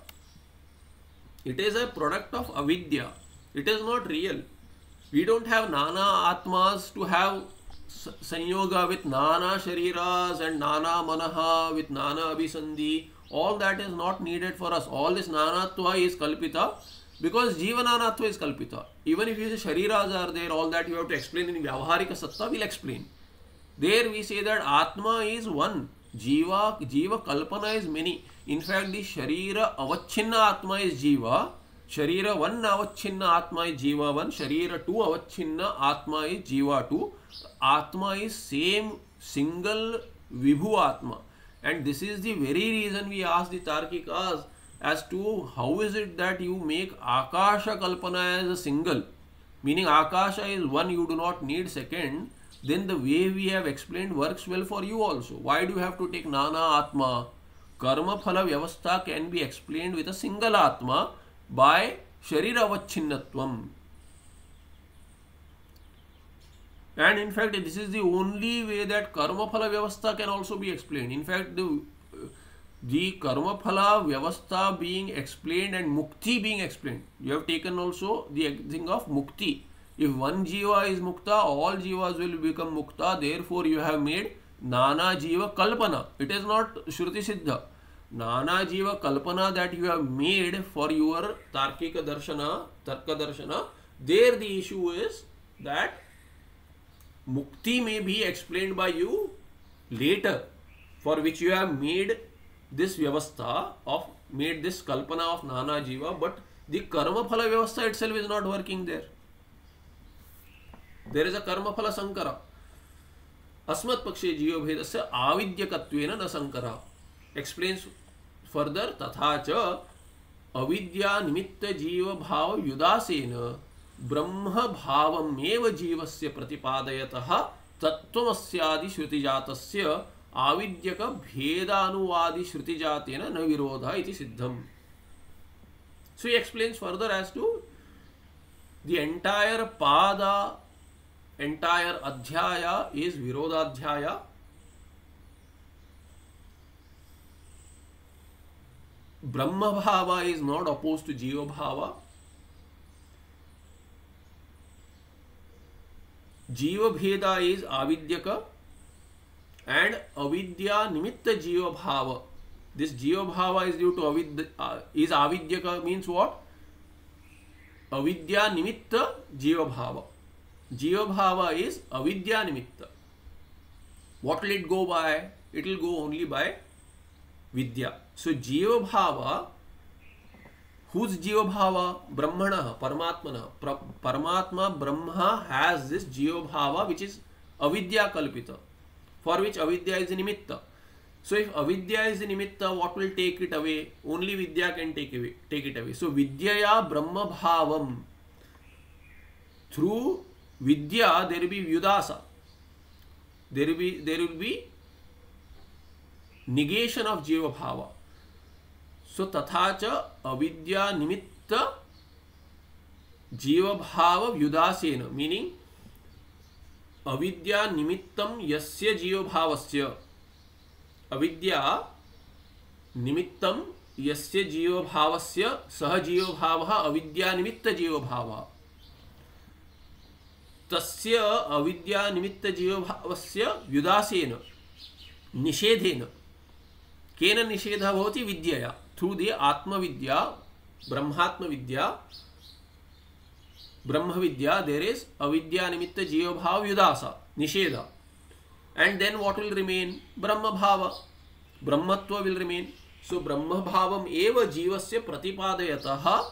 It is a product of avidya. It is not real. We don't have nana atmas to have sanyoga with nana shariras and nana manaha with nana abhisandhi. All that is not needed for us. All this nanatva is kalpita because jiva nanatva is kalpita. Even if you say shariras are there, all that you have to explain in vyavaharika satta will explain. There we say that atma is one. Jiva kalpana is many. In fact, the Sharira avachinna Atma is Jiva. Sharira 1 avachinna Atma is Jiva 1. Sharira 2 avachinna Atma is Jiva 2. Atma is same single Vibhu Atma. And this is the very reason we ask the Tarkikas as to how is it that you make Akasha Kalpana as a single. Meaning Akasha is one, you do not need second. Then the way we have explained works well for you also. Why do you have to take Nana Atma? Karma phala vyavastha can be explained with a single Atma by Sharira Vachinnatvam. And in fact, this is the only way that Karma phala vyavastha can also be explained. In fact, the Karma phala vyavastha being explained and Mukti being explained. You have taken also the thing of Mukti. If one Jiva is Mukta, all Jivas will become Mukta. Therefore, you have made Nana Jiva Kalpana. It is not Shruti Siddha. Nana Jiva Kalpana that you have made for your Tarkika Darshana, Tarka Darshana, there the issue is that Mukti may be explained by you later, for which you have made this Vyavastha of, made this Kalpana of Nana Jiva, but the Karma Phala Vyavastha itself is not working there. There is a karma phala sankara. Asmat pakshe jiva bhedasya avidyakatvena na sankara. Explains further, tathacha avidya nimitta jiva bhava yudasena brahma bhavam eva jivasya pratipadayataha tattvamasya shrutijatasya avidyaka bhedanuvadi shrutijatena na virodha iti siddham. So he explains further as to the entire pada, entire adhyaya is virodadhyaya. Brahma bhava is not opposed to jiva bhava. Jiva bheda is avidyaka, and avidya nimitta jiva bhava. This jiva bhava is due to avidya, is avidyaka means what? Avidya nimitta jiva bhava. Jiva bhava is avidya nimitta. What will it go by? It will go only by vidya. So jiva bhava whose jiva bhava? Brahmana, Paramatmana. Paramatma Brahma has this jiva bhava which is avidya kalpita, for which avidya is the nimitta. So if avidya is the nimitta, what will take it away? Only vidya can take it away. So vidyaya brahma bhavam. Through vidya there will be vyudasa. There will be negation of jiva bhava. So tathacha avidya nimitta jiva bhava vyudasena, meaning avidya nimittam yasya jiva bhavasya. Avidya nimittam yasya jiva bhavasya sah jiva bhavaha avidya nimitta jiva bhavaha. Tasya avidya nimitta jiva bhavasya vyudasena nishedhena. Kena nishedha bhavati vidyaya. Through the Atma Vidya, Brahmatma Vidya, Brahma Vidya, there is avidya nimitta jiva bhava vyudasa, nishedha. And then what will remain? Brahma bhava. Brahmatva will remain. So Brahma bhavam eva jivasya pratipadayataha.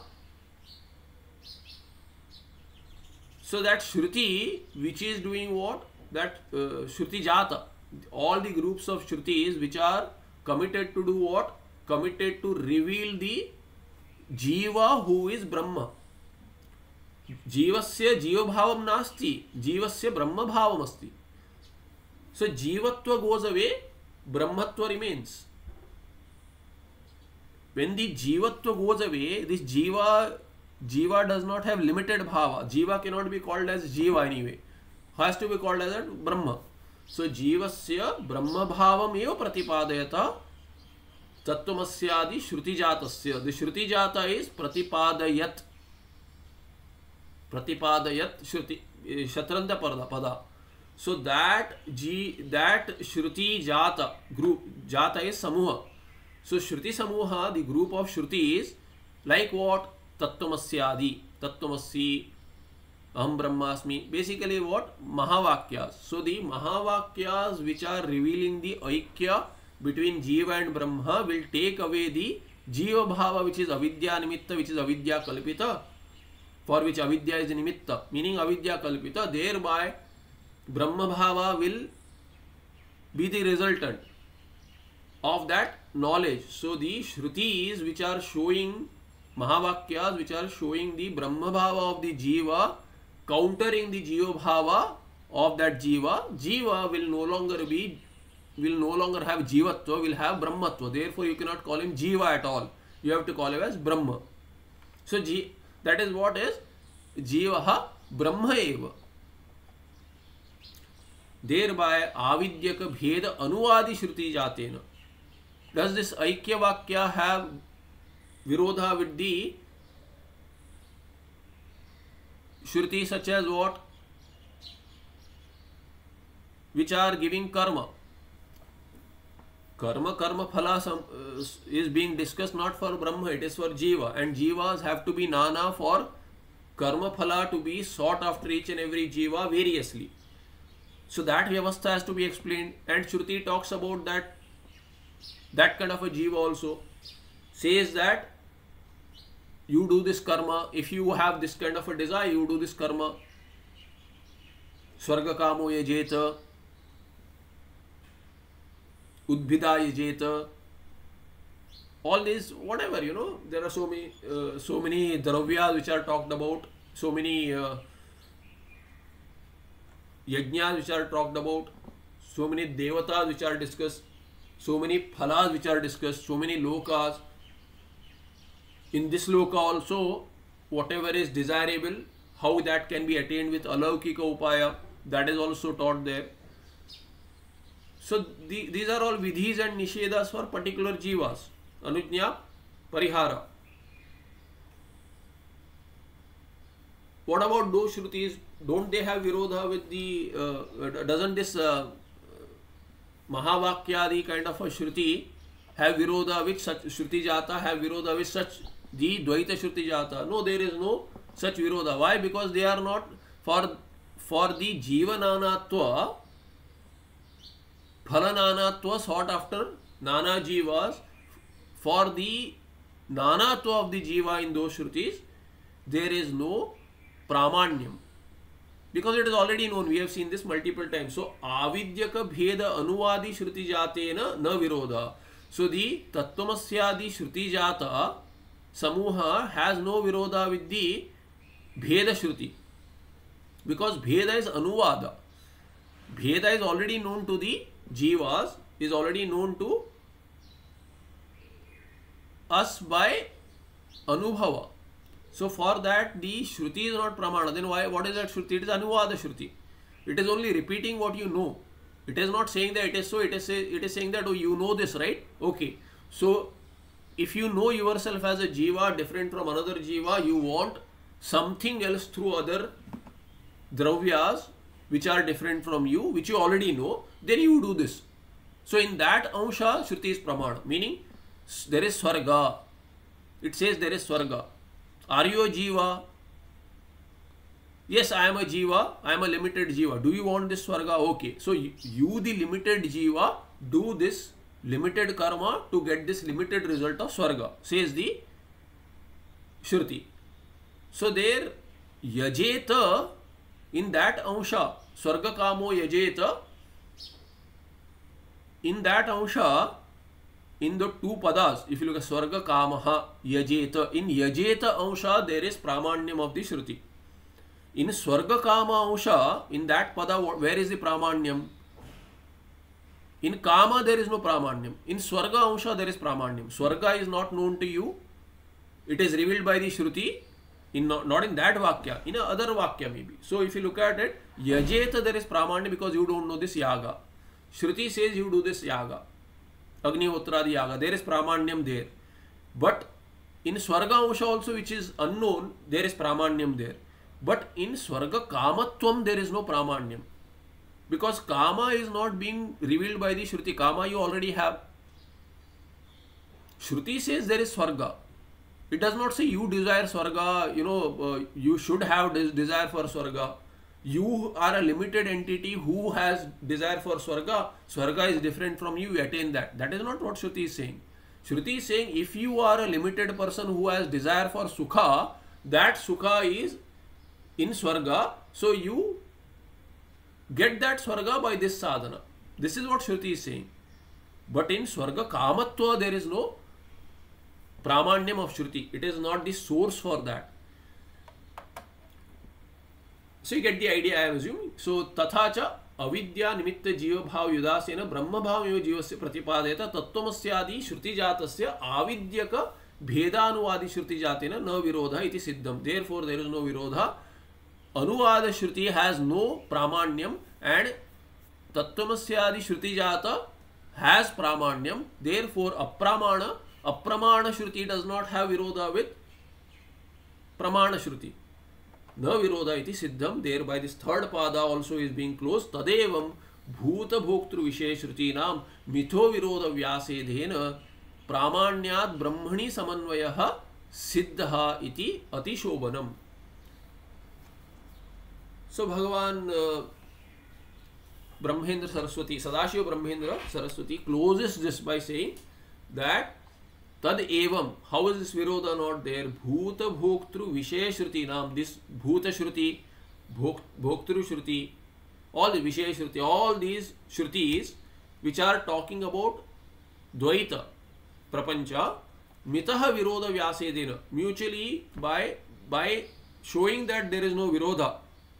So that Shruti, which is doing what? That Shruti Jata. All the groups of Shrutis which are committed to do what? Committed to reveal the Jiva who is Brahma. Jivasya jiva bhavam nasti. Jivasya Brahma bhavam asti. So Jivatva goes away, Brahmatva remains. When the Jivatva goes away, this Jiva does not have limited bhava. Jiva cannot be called as Jiva anyway. Has to be called as a Brahma. So Jivasya Brahma bhavam eva pratipadayata tattvamasya Shruti Jatasya. The Shruti Jata is pratipadayat. Pratipadayat Shruti Shatranta pada. So that Shruti Jata group, Jata is Samuha. So Shruti Samuha, the group of Shrutis, like what? Tattvamasya, Tattvamasya, Aham Brahmasmi. Basically what? Mahavakyas. So the Mahavakyas which are revealing the Aikya between Jiva and Brahma will take away the Jiva Bhava which is Avidya Nimitta, which is Avidya Kalpita, for which Avidya is the Nimitta, meaning Avidya Kalpita. Thereby Brahma Bhava will be the resultant of that knowledge. So the Shrutis which are showing Mahavakyas which are showing the Brahma Bhava of the Jiva, countering the Jiva Bhava of that Jiva, Jiva will no longer have Jivatva, will have Brahmatva. Therefore you cannot call him Jiva at all. You have to call him as Brahma. So that is what is Jivaha Brahma eva. Thereby avidyaka bheda anuvadi shruti jatena. Does this Aikya Vakya have virodha with the Shruti such as what? Which are giving karma. Karma phala is being discussed not for Brahma, it is for Jiva. And Jivas have to be nana for karma phala to be sought after each and every Jiva variously. So that vyavastha has to be explained. And Shruti talks about that kind of a Jiva also. Says that you do this karma, if you have this kind of a desire, you do this karma. Swarga kamo yajeta, udbhida yajeta. All these, whatever, there are so many dravyas which are talked about, so many yajnas which are talked about, so many devatas which are discussed, so many phalas which are discussed, so many lokas. In this loka also, whatever is desirable, how that can be attained with alaukika upaya, that is also taught there. So these are all vidhis and nishedas for particular jivas. Anujña, parihara. What about those shrutis? Don't they have virodha with the, doesn't this Mahavakyadi kind of a shruti have virodha with such shruti jata, have virodha with such the Dvaita Shruti Jata? No, there is no such virodha. Why? Because they are not for the Jiva Nanatva, Phala Nanatva sought after Nana Jivas, for the nanatva of the jiva in those shrutis, there is no pramanyam. Because it is already known, we have seen this multiple times. So, avidyaka bheda anuvadi shruti jatena na virodha. So, the tattvamasyaadi shruti jata samuha has no virodha with the bheda shruti. Because bheda is anuvada. Bheda is already known to the jivas, is already known to us by anubhava. So for that the shruti is not pramana. Then why? What is that shruti? It is anuvada shruti. It is only repeating what you know. It is not saying that it is so. It is saying that, oh, you know this, right? Okay. So if you know yourself as a jiva different from another jiva, you want something else through other dravyas which are different from you, which you already know, then you do this. So in that ansha, shruti is pramana, meaning there is swarga. It says there is swarga. Are you a jiva? Yes, I am a jiva. I am a limited jiva. Do you want this swarga? Okay. So you the limited jiva, do this limited karma to get this limited result of swarga, says the shruti. So there yajeta, in that ansha, swarga kamo yajeta, in that ansha, in the two padas, if you look at swarga kamaha yajeta, in yajeta ansha there is pramanyam of the shruti. In swarga kama ansha, in that pada, where is the pramanyam? In kama there is no pramanyam. In swarga ansha there is pramanyam. Swarga is not known to you. It is revealed by the shruti. In not in that vakya, in a other vakya maybe. So if you look at it, yajeta there is pramanya because you don't know this yaga. Shruti says you do this yaga, agnihotradi yaga. There is pramanyam there. But in swarga ansha also, which is unknown, there is pramanyam there. But in swarga kamatvam there is no pramanyam, because kama is not being revealed by the shruti. Kama you already have. Shruti says there is swarga. It does not say you desire swarga, you should have desire for swarga. You are a limited entity who has desire for swarga. Swarga is different from you, you attain that. That is not what Shruti is saying. Shruti is saying if you are a limited person who has desire for sukha, that sukha is in swarga. So you get that swarga by this sadhana. This is what Shruti is saying. But in swarga kamatva there is no pramanyam of Shruti. It is not the source for that. So you get the idea, I am assuming. So tathacha avidya nimitta jiva bhav yudasena brahma bhav eva jivasya pratipadeta tattvamasyaadi shruti jatasya avidyaka bhedanuvadi shruti jatena na virodha iti siddham. Therefore there is no virodha. Anuvada shruti has no pramanyam and tattvamasyaadi shruti jata has pramanyam. Therefore apramana shruti does not have virodha with pramana shruti. Na virodha iti siddham. Thereby this third pada also is being closed. Tadevam bhuta bhoktru vishay shruti nam mitho virodha vyasedhena pramanyad brahmani samanvayah siddha iti atishobhanam. So Bhagavan Brahmendra Saraswati, Sadashiva Brahmendra Saraswati closes this by saying that Tad evam, how is this virodha not there? Bhuta bhoktru vishaya shruti nam. This bhuta shruti, bhoktru shruti, all the vishaya shruti, all these shrutis which are talking about dvaita, prapancha, mitaha virodha vyasedena. Mutually by showing that there is no virodha.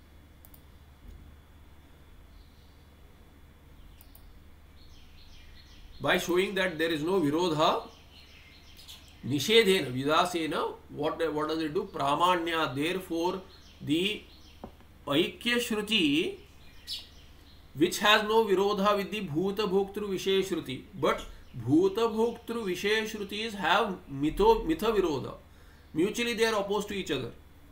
By showing that there is no virodha, nishedhena, vidasena, what does it do? Pramanya. Therefore, the aikya shruti, which has no virodha with the bhuta bhoktru vishaya shruti, but bhuta bhoktru vishaya shrutis have mitha virodha. Mutually they are opposed to each other,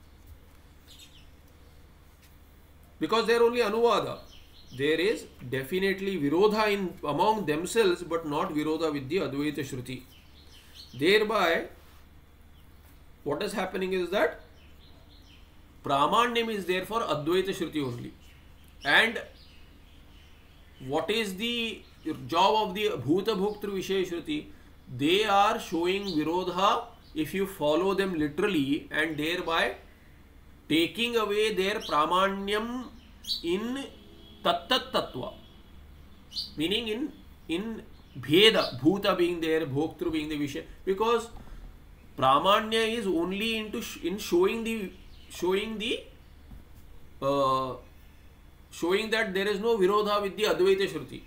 because they are only anuvada. There is definitely virodha among themselves, but not virodha with the advaita shruti. Thereby, what is happening is that pramanyam is there for advaita shruti only. And what is the job of the bhuta bhoktru vishaya shruti? They are showing virodha if you follow them literally and thereby taking away their pramanyam in tattat tattva, meaning in bheda, bhuta being there, bhoktru being the vishaya, because pramanya is only in showing that there is no virodha with the Advaita Shruti,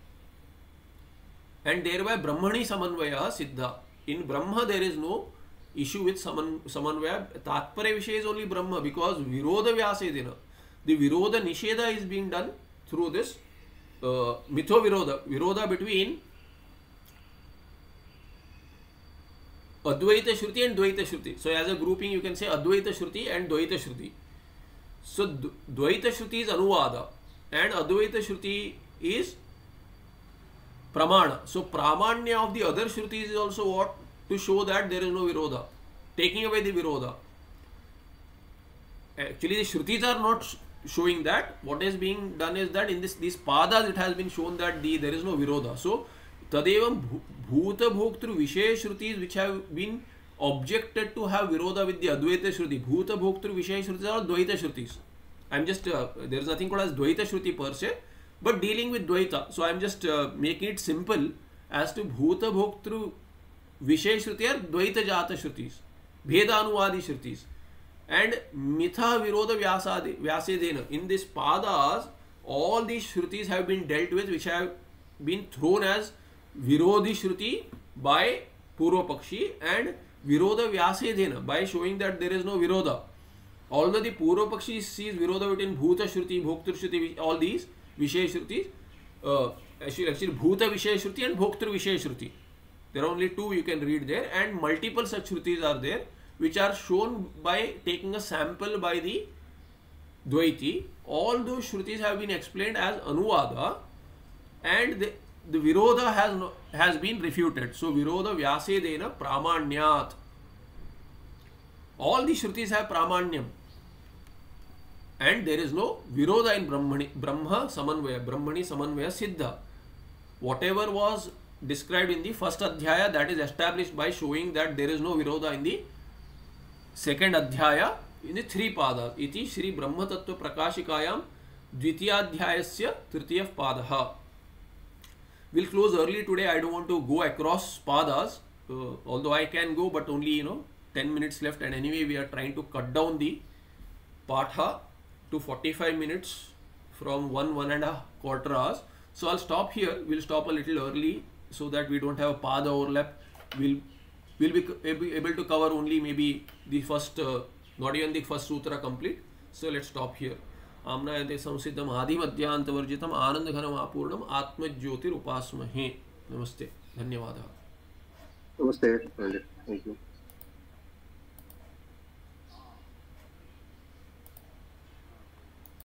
and thereby Brahmani samanvaya siddha. In Brahma there is no issue with samanvaya. Tatparya Vishaya is only Brahma, because virodha vyasedena, the virodha nisheda is being done through this mitho virodha between Advaita Shruti and Dvaita Shruti. So as a grouping you can say Advaita Shruti and Dvaita Shruti. So Dvaita Shruti is Anuvada and Advaita Shruti is Pramana. So Pramanya of the other Shrutis is also what? To show that there is no Virodha, taking away the Virodha. Actually the Shrutis are not showing that. What is being done is that in these padas it has been shown that there is no Virodha. So Tadevam Bhuta Bhoktru Vishaya Shrutis which have been objected to have Virodha with the Advaita Shruti. Bhuta Bhoktru Vishaya Shrutis are Dvaita Shrutis. I am just, there is nothing called as Dvaita Shruti per se, but dealing with Dvaita. So I am just making it simple as to Bhuta Bhoktru Vishaya Shruti are Dvaita Jata Shrutis, Bheda Anuvadi Shrutis. And Mitha Virodha Vyasedena. In this padas, all these Shrutis have been dealt with which have been thrown as Virodhi Shruti by Purva Pakshi and Virodha Vyasedena by showing that there is no Virodha. Although the Purva Pakshi sees Virodha between Bhuta Shruti, Bhoktru Shruti, all these Vishaya Shrutis, actually Bhuta Vishaya Shruti and Bhoktru Vishaya Shruti. There are only two you can read there, and multiple such Shrutis are there which are shown by taking a sample by the Dvaiti. All those Shrutis have been explained as Anuvada, and the Virodha has been refuted. So Virodha Vyasedena Pramanyat. All the Shrutis have Pramanyam, and there is no Virodha in Brahma Samanvaya, Brahmani Samanvaya Siddha. Whatever was described in the first Adhyaya, that is established by showing that there is no Virodha in the second Adhyaya, in the three padas. Iti Shri Brahma Tattva Prakashikayam Dvitiyadhyayasya Tritiyah Padaha. We'll close early today. I don't want to go across padas, although I can go, but only 10 minutes left, and anyway we are trying to cut down the Patha to 45 minutes from 1.25 hours. So I'll stop here. We'll stop a little early so that we don't have a pada overlap. We'll be able to cover only maybe the first, not even the first sutra complete. So let's stop here. आम्नायते संसिद्धम आदिमध्यांतवर्जितम आनंदघनम आपूर्णम आत्मज्योतिरुपास्महे. नमस्ते, धन्यवादः. नमस्ते, thank you.